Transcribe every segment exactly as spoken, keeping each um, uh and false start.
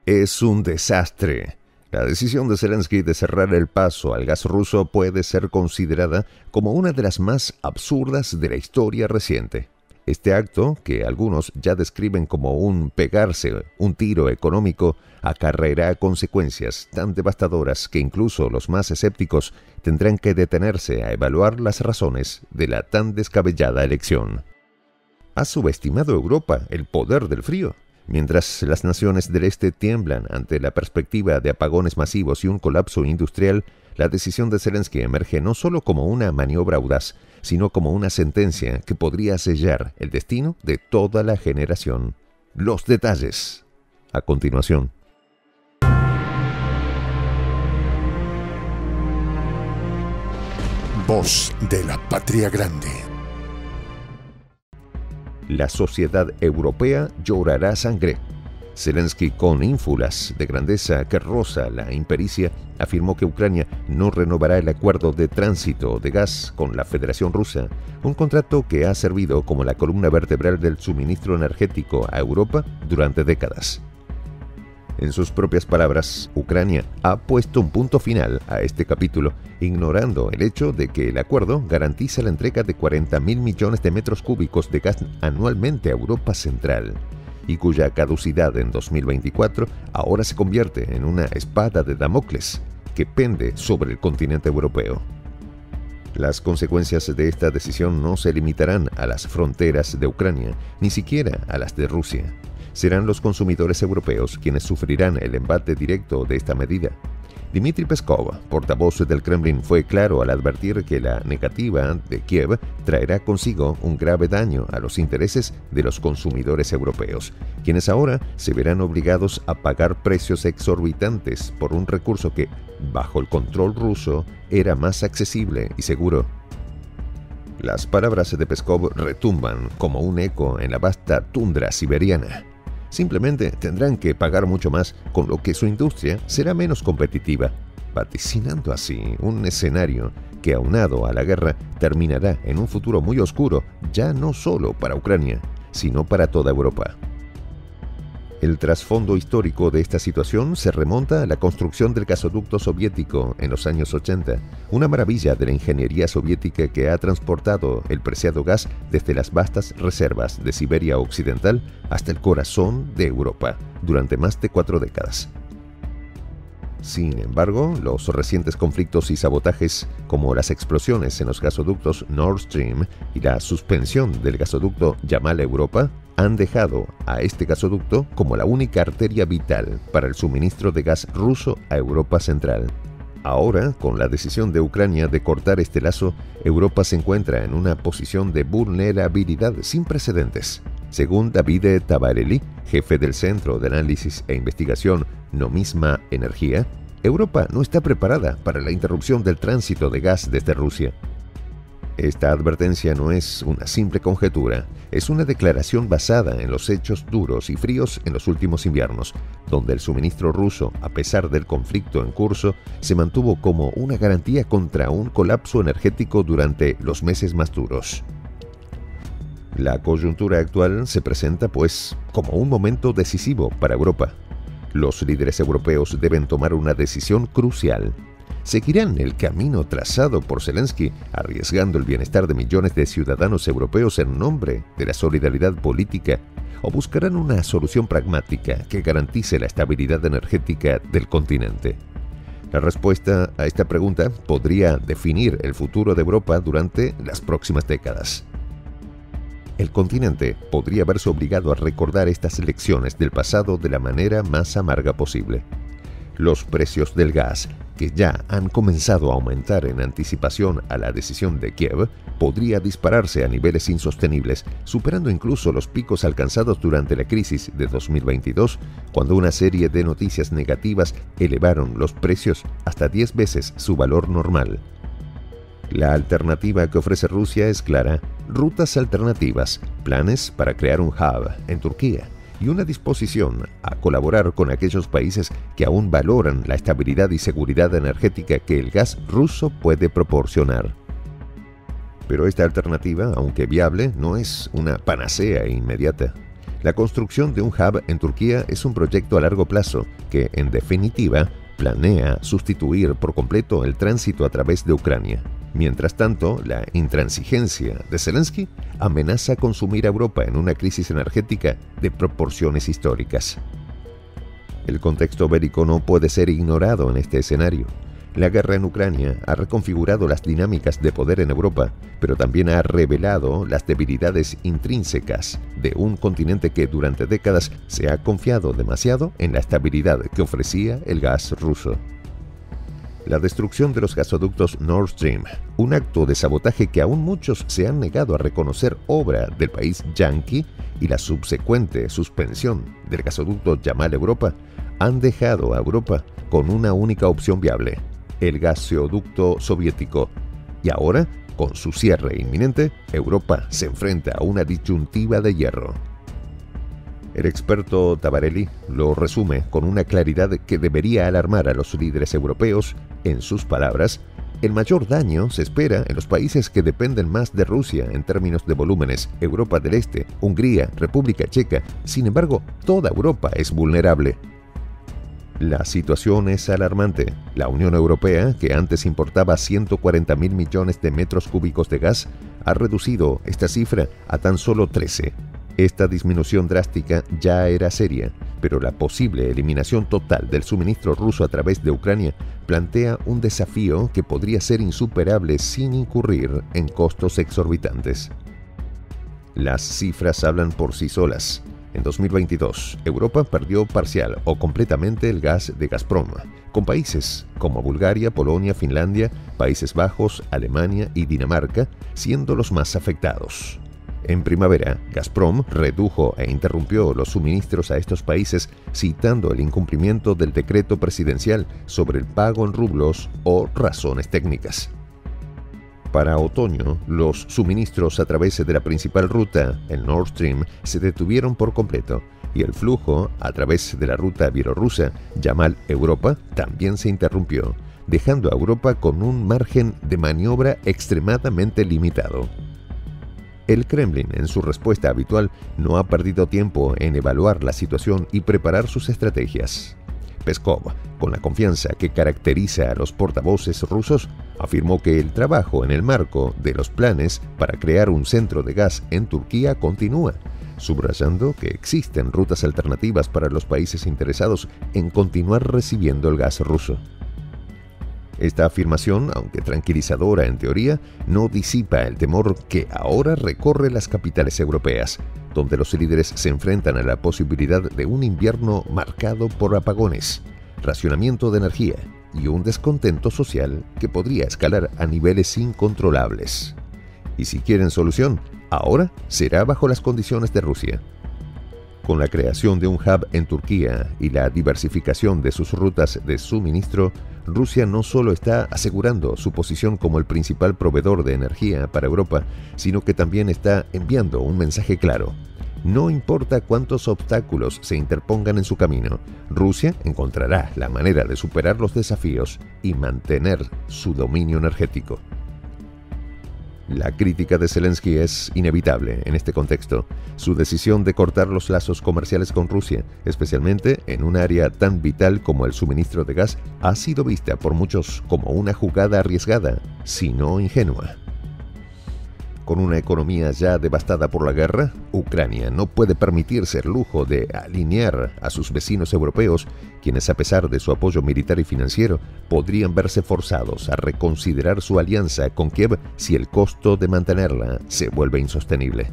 es un desastre. La decisión de Zelensky de cerrar el paso al gas ruso puede ser considerada como una de las más absurdas de la historia reciente. Este acto, que algunos ya describen como un pegarse un tiro económico, acarreará consecuencias tan devastadoras que incluso los más escépticos tendrán que detenerse a evaluar las razones de la tan descabellada elección. ¿Ha subestimado Europa el poder del frío? Mientras las naciones del este tiemblan ante la perspectiva de apagones masivos y un colapso industrial, la decisión de Zelensky emerge no solo como una maniobra audaz, sino como una sentencia que podría sellar el destino de toda la generación. Los detalles, a continuación. Voz de la Patria Grande. La sociedad europea llorará sangre. Zelensky, con ínfulas de grandeza que roza la impericia, afirmó que Ucrania no renovará el acuerdo de tránsito de gas con la Federación Rusa, un contrato que ha servido como la columna vertebral del suministro energético a Europa durante décadas. En sus propias palabras, Ucrania ha puesto un punto final a este capítulo, ignorando el hecho de que el acuerdo garantiza la entrega de cuarenta mil millones de metros cúbicos de gas anualmente a Europa Central, y cuya caducidad en dos mil veinticuatro ahora se convierte en una espada de Damocles que pende sobre el continente europeo. Las consecuencias de esta decisión no se limitarán a las fronteras de Ucrania, ni siquiera a las de Rusia. Serán los consumidores europeos quienes sufrirán el embate directo de esta medida. Dmitry Peskov, portavoz del Kremlin, fue claro al advertir que la negativa de Kiev traerá consigo un grave daño a los intereses de los consumidores europeos, quienes ahora se verán obligados a pagar precios exorbitantes por un recurso que, bajo el control ruso, era más accesible y seguro. Las palabras de Peskov retumban como un eco en la vasta tundra siberiana. Simplemente tendrán que pagar mucho más, con lo que su industria será menos competitiva, vaticinando así un escenario que, aunado a la guerra, terminará en un futuro muy oscuro, ya no solo para Ucrania, sino para toda Europa. El trasfondo histórico de esta situación se remonta a la construcción del gasoducto soviético en los años ochenta, una maravilla de la ingeniería soviética que ha transportado el preciado gas desde las vastas reservas de Siberia Occidental hasta el corazón de Europa durante más de cuatro décadas. Sin embargo, los recientes conflictos y sabotajes, como las explosiones en los gasoductos Nord Stream y la suspensión del gasoducto Yamal Europa, han dejado a este gasoducto como la única arteria vital para el suministro de gas ruso a Europa Central. Ahora, con la decisión de Ucrania de cortar este lazo, Europa se encuentra en una posición de vulnerabilidad sin precedentes. Según David Tabarelli, jefe del Centro de Análisis e Investigación Nomisma Energía, Europa no está preparada para la interrupción del tránsito de gas desde Rusia. Esta advertencia no es una simple conjetura, es una declaración basada en los hechos duros y fríos en los últimos inviernos, donde el suministro ruso, a pesar del conflicto en curso, se mantuvo como una garantía contra un colapso energético durante los meses más duros. La coyuntura actual se presenta, pues, como un momento decisivo para Europa. Los líderes europeos deben tomar una decisión crucial. ¿Seguirán el camino trazado por Zelensky, arriesgando el bienestar de millones de ciudadanos europeos en nombre de la solidaridad política? ¿O buscarán una solución pragmática que garantice la estabilidad energética del continente? La respuesta a esta pregunta podría definir el futuro de Europa durante las próximas décadas. El continente podría verse obligado a recordar estas lecciones del pasado de la manera más amarga posible. Los precios del gas, que ya han comenzado a aumentar en anticipación a la decisión de Kiev, podría dispararse a niveles insostenibles, superando incluso los picos alcanzados durante la crisis de dos mil veintidós, cuando una serie de noticias negativas elevaron los precios hasta diez veces su valor normal. La alternativa que ofrece Rusia es clara: rutas alternativas, planes para crear un hub en Turquía y una disposición a colaborar con aquellos países que aún valoran la estabilidad y seguridad energética que el gas ruso puede proporcionar. Pero esta alternativa, aunque viable, no es una panacea inmediata. La construcción de un hub en Turquía es un proyecto a largo plazo que, en definitiva, planea sustituir por completo el tránsito a través de Ucrania. Mientras tanto, la intransigencia de Zelensky amenaza con sumir a Europa en una crisis energética de proporciones históricas. El contexto bélico no puede ser ignorado en este escenario. La guerra en Ucrania ha reconfigurado las dinámicas de poder en Europa, pero también ha revelado las debilidades intrínsecas de un continente que durante décadas se ha confiado demasiado en la estabilidad que ofrecía el gas ruso. La destrucción de los gasoductos Nord Stream, un acto de sabotaje que aún muchos se han negado a reconocer obra del país yanqui, y la subsecuente suspensión del gasoducto Yamal Europa, han dejado a Europa con una única opción viable: el gasoducto soviético. Y ahora, con su cierre inminente, Europa se enfrenta a una disyuntiva de hierro. El experto Tabarelli lo resume con una claridad que debería alarmar a los líderes europeos. En sus palabras, el mayor daño se espera en los países que dependen más de Rusia en términos de volúmenes: Europa del Este, Hungría, República Checa. Sin embargo, toda Europa es vulnerable. La situación es alarmante. La Unión Europea, que antes importaba ciento cuarenta mil millones de metros cúbicos de gas, ha reducido esta cifra a tan solo trece. Esta disminución drástica ya era seria, pero la posible eliminación total del suministro ruso a través de Ucrania plantea un desafío que podría ser insuperable sin incurrir en costos exorbitantes. Las cifras hablan por sí solas. En dos mil veintidós, Europa perdió parcial o completamente el gas de Gazprom, con países como Bulgaria, Polonia, Finlandia, Países Bajos, Alemania y Dinamarca siendo los más afectados. En primavera, Gazprom redujo e interrumpió los suministros a estos países, citando el incumplimiento del decreto presidencial sobre el pago en rublos o razones técnicas. Para otoño, los suministros a través de la principal ruta, el Nord Stream, se detuvieron por completo, y el flujo a través de la ruta bielorrusa, Yamal Europa, también se interrumpió, dejando a Europa con un margen de maniobra extremadamente limitado. El Kremlin, en su respuesta habitual, no ha perdido tiempo en evaluar la situación y preparar sus estrategias. Peskov, con la confianza que caracteriza a los portavoces rusos, afirmó que el trabajo en el marco de los planes para crear un centro de gas en Turquía continúa, subrayando que existen rutas alternativas para los países interesados en continuar recibiendo el gas ruso. Esta afirmación, aunque tranquilizadora en teoría, no disipa el temor que ahora recorre las capitales europeas, donde los líderes se enfrentan a la posibilidad de un invierno marcado por apagones, racionamiento de energía y un descontento social que podría escalar a niveles incontrolables. Y si quieren solución, ahora será bajo las condiciones de Rusia. Con la creación de un hub en Turquía y la diversificación de sus rutas de suministro, Rusia no solo está asegurando su posición como el principal proveedor de energía para Europa, sino que también está enviando un mensaje claro. No importa cuántos obstáculos se interpongan en su camino, Rusia encontrará la manera de superar los desafíos y mantener su dominio energético. La crítica de Zelensky es inevitable en este contexto. Su decisión de cortar los lazos comerciales con Rusia, especialmente en un área tan vital como el suministro de gas, ha sido vista por muchos como una jugada arriesgada, si no ingenua. Con una economía ya devastada por la guerra, Ucrania no puede permitirse el lujo de alinear a sus vecinos europeos, quienes a pesar de su apoyo militar y financiero, podrían verse forzados a reconsiderar su alianza con Kiev si el costo de mantenerla se vuelve insostenible.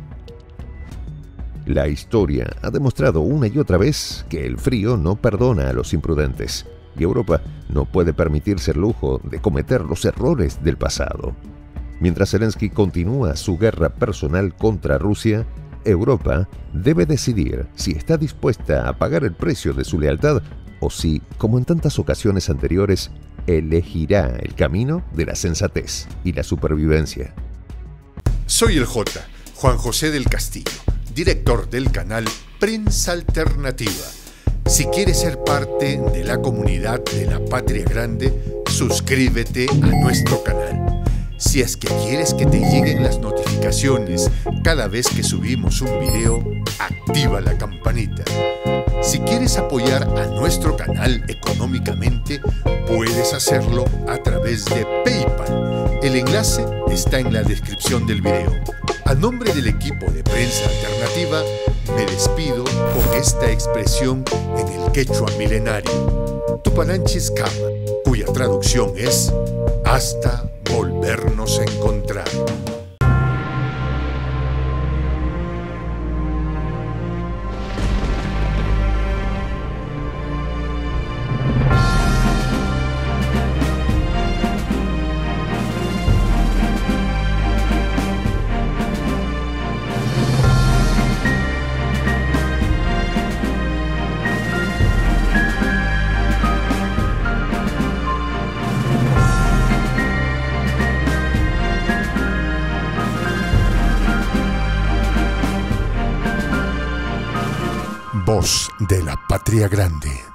La historia ha demostrado una y otra vez que el frío no perdona a los imprudentes, y Europa no puede permitirse el lujo de cometer los errores del pasado. Mientras Zelensky continúa su guerra personal contra Rusia, Europa debe decidir si está dispuesta a pagar el precio de su lealtad o si, como en tantas ocasiones anteriores, elegirá el camino de la sensatez y la supervivencia. Soy el J, Juan José del Castillo, director del canal Prensa Alternativa. Si quieres ser parte de la comunidad de la Patria Grande, suscríbete a nuestro canal. Si es que quieres que te lleguen las notificaciones cada vez que subimos un video, activa la campanita. Si quieres apoyar a nuestro canal económicamente, puedes hacerlo a través de PayPal. El enlace está en la descripción del video. A nombre del equipo de Prensa Alternativa, me despido con esta expresión en el quechua milenario, Tupananchis Kama, cuya traducción es hasta volvernos a encontrar. Voz de la Patria Grande.